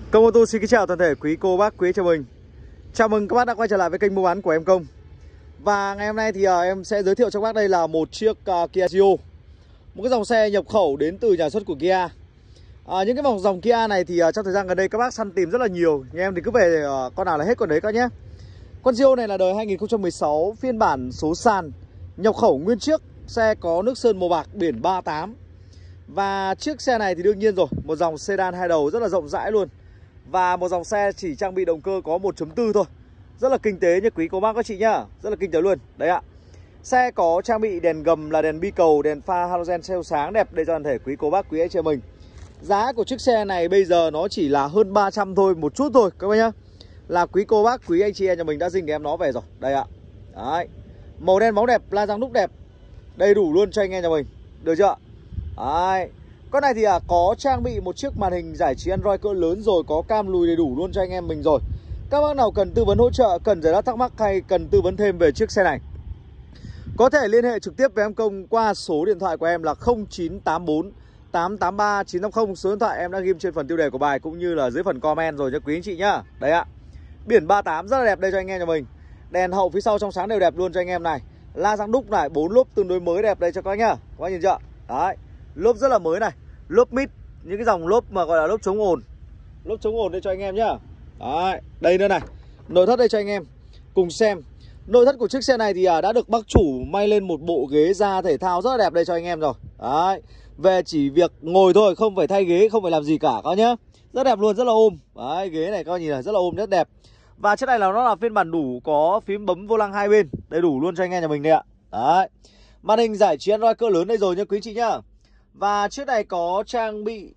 Công ô tô xin kính chào toàn thể quý cô bác quý anh chị mình. Chào mừng các bác đã quay trở lại với kênh mua bán của em Công. Và ngày hôm nay thì em sẽ giới thiệu cho các bác đây là một chiếc Kia Rio, một cái dòng xe nhập khẩu đến từ nhà xuất của Kia. Những cái dòng Kia này thì trong thời gian gần đây các bác săn tìm rất là nhiều. Nhưng em thì cứ về con nào là hết con đấy các nhé. Con Rio này là đời 2016, phiên bản số sàn, nhập khẩu nguyên chiếc. Xe có nước sơn màu bạc, biển 38. Và chiếc xe này thì đương nhiên rồi, một dòng sedan hai đầu rất là rộng rãi luôn. Và một dòng xe chỉ trang bị động cơ có 1.4 thôi. Rất là kinh tế nha quý cô bác các chị nhá. Rất là kinh tế luôn. Đấy ạ. Xe có trang bị đèn gầm là đèn bi cầu, đèn pha halogen treo sáng đẹp để cho toàn thể quý cô bác quý anh chị mình. Giá của chiếc xe này bây giờ nó chỉ là hơn 300 thôi, một chút thôi các bác nhá. Là quý cô bác quý anh chị em nhà mình đã dinh em nó về rồi. Đây ạ. Đấy. Màu đen bóng đẹp, la răng đúc đẹp. Đầy đủ luôn cho anh em nhà mình. Được chưa? Đấy. Con này thì có trang bị một chiếc màn hình giải trí Android cỡ lớn rồi, có cam lùi đầy đủ luôn cho anh em mình rồi. Các bác nào cần tư vấn hỗ trợ, cần giải đáp thắc mắc hay cần tư vấn thêm về chiếc xe này, có thể liên hệ trực tiếp với em Công qua số điện thoại của em là 0984 883 950. Số điện thoại em đã ghi trên phần tiêu đề của bài cũng như là dưới phần comment rồi cho quý anh chị nhá. Đấy ạ. Biển 38 rất là đẹp đây cho anh em nhà mình. Đèn hậu phía sau trong sáng đều đẹp luôn cho anh em này. La răng đúc này, 4 lốp tương đối mới đẹp đây cho các bác nhá. Các bác nhìn chưa? Đấy. Lốp rất là mới này, lốp mid, những cái dòng lốp mà gọi là lốp chống ồn. Lốp chống ồn đây cho anh em nhá. Đấy, đây nữa này. Nội thất đây cho anh em cùng xem. Nội thất của chiếc xe này thì đã được bác chủ may lên một bộ ghế da thể thao rất là đẹp đây cho anh em rồi. Đấy. Về chỉ việc ngồi thôi, không phải thay ghế, không phải làm gì cả các nhá. Rất đẹp luôn, rất là ôm. Đấy, ghế này các bạn nhìn này, rất là ôm, rất đẹp. Và chiếc này là nó là phiên bản đủ, có phím bấm vô lăng hai bên, đầy đủ luôn cho anh em nhà mình đây ạ. Đấy. Màn hình giải trí Android cỡ lớn đây rồi nha quý chị nhá. Và chiếc này có trang bị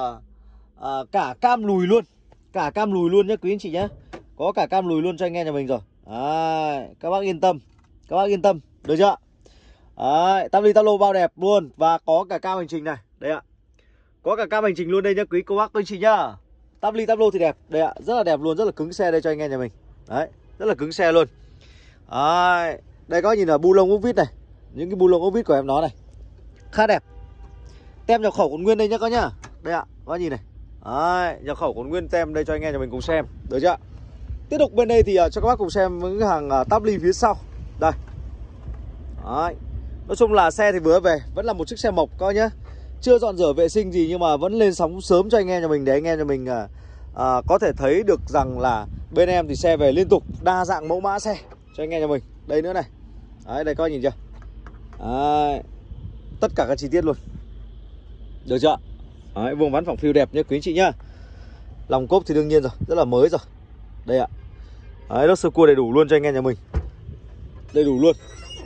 cả cam lùi luôn. Cả cam lùi luôn nhé quý anh chị nhé. Có cả cam lùi luôn cho anh em nhà mình rồi. Đấy, các bác yên tâm. Các bác yên tâm. Được chưa? Đấy, tắp ly tắp lô bao đẹp luôn. Và có cả cam hành trình này. Đây ạ. Có cả cam hành trình luôn đây nhé quý cô bác quý anh chị nhá. Tắp ly tắp lô thì đẹp. Đây ạ. Rất là đẹp luôn. Rất là cứng xe đây cho anh em nhà mình. Đấy. Rất là cứng xe luôn. Đấy. Đây các bác nhìn là bu lông ốc vít này. Những cái bu lông ốc vít của em nó này. Khá đẹp. Tem nhập khẩu còn nguyên đây nhá các nhá. Đây ạ, các bác nhìn này. Đấy, nhập khẩu còn nguyên tem đây cho anh em nhà mình cùng xem. Được chưa? Tiếp tục bên đây thì cho các bác cùng xem những hàng táp ly phía sau. Đây. Đấy. Nói chung là xe thì vừa về, vẫn là một chiếc xe mộc các nhá. Chưa dọn rửa vệ sinh gì nhưng mà vẫn lên sóng sớm cho anh em nhà mình để anh em nhà mình có thể thấy được rằng là bên em thì xe về liên tục, đa dạng mẫu mã xe cho anh em nhà mình. Đây nữa này. Đấy, đây các bác nhìn chưa? Đấy. Tất cả các chi tiết luôn. Được chưa? Đấy, vuông vắn phẳng phiu đẹp nhé quý anh chị nhá. Lòng cốp thì đương nhiên rồi, rất là mới rồi. Đây ạ. Đấy, lốp sơ cua đầy đủ luôn cho anh em nhà mình. Đầy đủ luôn.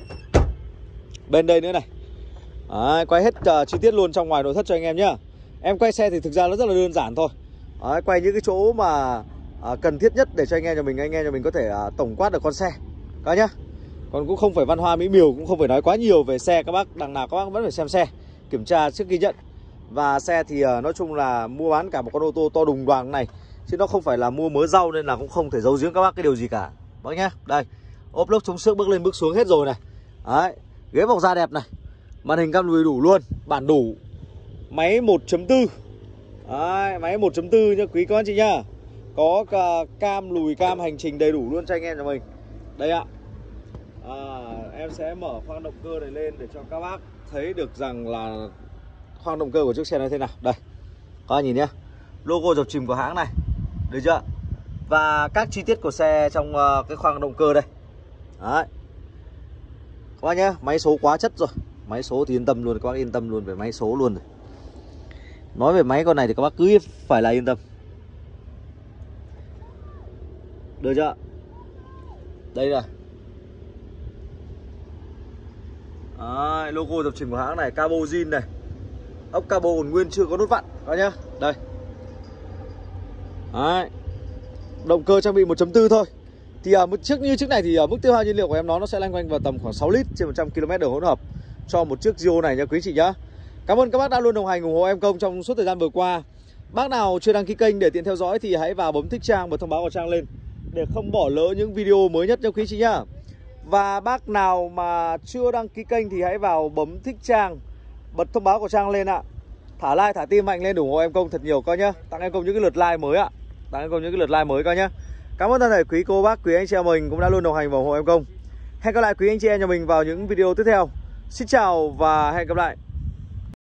Bên đây nữa này. Đấy, quay hết chi tiết luôn trong ngoài nội thất cho anh em nhá. Em quay xe thì thực ra nó rất là đơn giản thôi. Đấy, quay những cái chỗ mà cần thiết nhất để cho anh em nhà mình có thể tổng quát được con xe. Các nhá. Còn cũng không phải văn hoa mỹ miều, cũng không phải nói quá nhiều về xe các bác. Đằng nào các bác vẫn phải xem xe, kiểm tra trước khi nhận. Và xe thì nói chung là mua bán cả một con ô tô to đùng đoàn này, chứ nó không phải là mua mớ rau nên là cũng không thể giấu giếm các bác cái điều gì cả. Bác nhá. Đây. Ốp lốp chống xước bước lên bước xuống hết rồi này. Đấy. Ghế bọc da đẹp này. Màn hình cam lùi đủ luôn, bản đủ. Máy 1.4. Đấy, máy 1.4 nhá quý các anh chị nhá. Có cam lùi, cam hành trình đầy đủ luôn cho anh em nhà mình. Đây ạ. Em sẽ mở khoang động cơ này lên để cho các bác thấy được rằng là khoang động cơ của chiếc xe này thế nào. Đây, các bạn nhìn nhé. Logo dập chìm của hãng này. Được chưa? Và các chi tiết của xe trong cái khoang động cơ đây. Đấy. Các bác nhé, máy số quá chất rồi. Máy số thì yên tâm luôn, các bác yên tâm luôn về máy số luôn rồi. Nói về máy con này thì các bác cứ phải là yên tâm. Được chưa? Đây là đấy, logo dập chìm của hãng này, cabo zin này. Ốc cabo còn nguyên chưa có nút vặn các nhá. Đây. Đấy. Động cơ trang bị 1.4 thôi. Thì như chiếc này thì mức tiêu hao nhiên liệu của em nó sẽ loanh quanh vào tầm khoảng 6 lít trên 100 km đường hỗn hợp cho một chiếc Rio này nha quý chị nhá. Cảm ơn các bác đã luôn đồng hành ủng hộ em Công trong suốt thời gian vừa qua. Bác nào chưa đăng ký kênh để tiện theo dõi thì hãy vào bấm thích trang, bật thông báo của trang lên để không bỏ lỡ những video mới nhất nha quý chị nhá. Và bác nào mà chưa đăng ký kênh thì hãy vào bấm thích trang, bật thông báo của trang lên ạ. Thả like, thả tim mạnh lên ủng hộ em Công thật nhiều coi nhá. Tặng em Công những cái lượt like mới ạ. tặng em Công những cái lượt like mới coi nhá. Cảm ơn toàn thể quý cô bác, quý anh chị em mình cũng đã luôn đồng hành và ủng hộ em Công. Hẹn gặp lại quý anh chị em nhà mình vào những video tiếp theo. Xin chào và hẹn gặp lại.